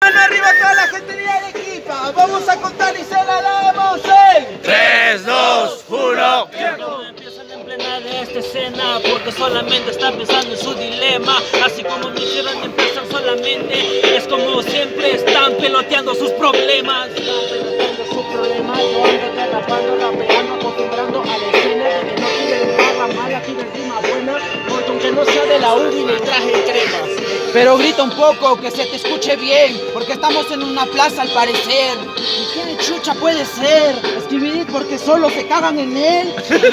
Mano arriba toda la gente de Arequipa. Vamos a contar y se la damos en 3, 2, 1. Empiezan en plena de esta escena porque solamente está pensando en su dilema. Así como me hicieron empezar solamente, es como siempre están peloteando sus problemas. Su problema, yo ando atrapando, rapeando, acostumbrando a la escena de que no quieren barra mala, quieren rima buena, porque aunque no sea de la UBI ni traje crema. Pero grita un poco, que se te escuche bien, porque estamos en una plaza al parecer. ¿Y quién chucha puede ser? Escribir porque solo se cagan en él.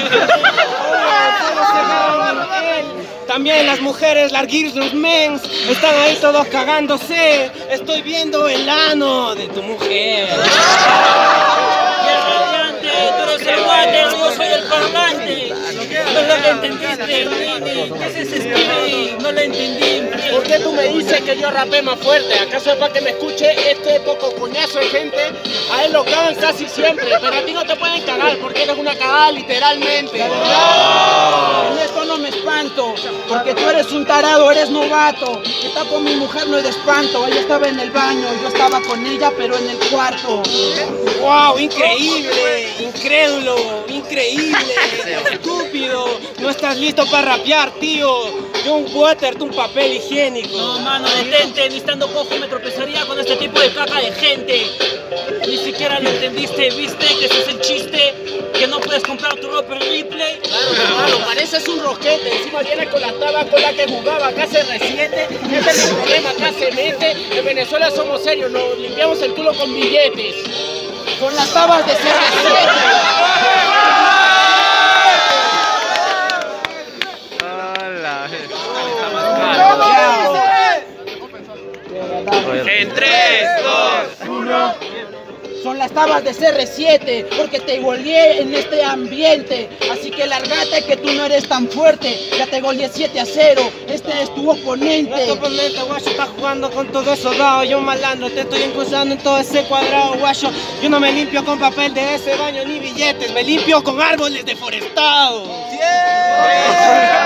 También las mujeres, larguirs, los mens, están ahí todos cagándose. Estoy viendo el ano de tu mujer. Tú eres el guante, yo soy el parlante. No lo entendiste, Nini. ¿Qué es ese Stevie? No lo entendí. ¿Por qué tú me dices que yo rapé más fuerte? ¿Acaso es para que me escuche este poco coñazo de gente? A él lo cagan casi siempre, pero a ti no te pueden cagar porque eres una cagada literalmente. En esto no me espanto, porque tú eres un tarado, eres novato. Está con mi mujer, no es de espanto. Ella estaba en el baño, yo estaba con ella, pero en el cuarto. ¡Wow! ¡Increíble! ¡Incrédulo! ¡Increíble! ¡Estúpido! No estás listo para rapear, tío. Yo un water, tú un papel higiénico. No, mano, detente. Ni estando cojo me tropezaría con este tipo de caca de gente. Ni siquiera lo entendiste, ¿viste? Que ese es el chiste. Que no puedes comprar tu ropa en replay. Claro, pareces un roquete. Encima viene con la taba con la que jugaba acá se resiente. Este es el problema, acá se mete. En Venezuela somos serios, nos limpiamos el culo con billetes. Con las tabas de En 3, 2, 1. Son las tabas de CR7, porque te goleé en este ambiente. Así que lárgate que tú no eres tan fuerte. Ya te goleé 7-0, este es tu oponente. Tu oponente, guacho, está jugando con todo eso dado. Yo malandro, te estoy encruzando en todo ese cuadrado, guacho. Yo no me limpio con papel de ese baño ni billetes, me limpio con árboles deforestados. ¡Yeah!